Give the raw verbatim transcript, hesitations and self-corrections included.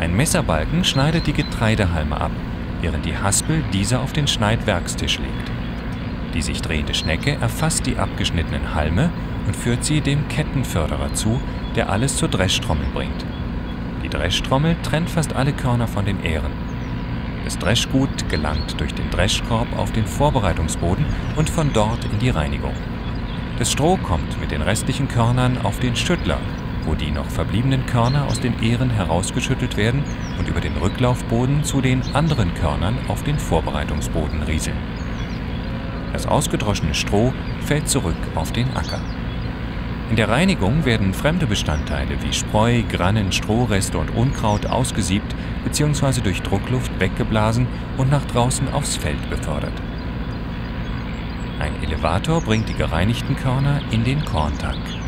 Ein Messerbalken schneidet die Getreidehalme ab, während die Haspel diese auf den Schneidwerkstisch legt. Die sich drehende Schnecke erfasst die abgeschnittenen Halme und führt sie dem Kettenförderer zu, der alles zur Dreschtrommel bringt. Die Dreschtrommel trennt fast alle Körner von den Ähren. Das Dreschgut gelangt durch den Dreschkorb auf den Vorbereitungsboden und von dort in die Reinigung. Das Stroh kommt mit den restlichen Körnern auf den Schüttler, wo die noch verbliebenen Körner aus den Ähren herausgeschüttelt werden und über den Rücklaufboden zu den anderen Körnern auf den Vorbereitungsboden rieseln. Das ausgedroschene Stroh fällt zurück auf den Acker. In der Reinigung werden fremde Bestandteile wie Spreu, Grannen, Strohreste und Unkraut ausgesiebt bzw. durch Druckluft weggeblasen und nach draußen aufs Feld befördert. Ein Elevator bringt die gereinigten Körner in den Korntank.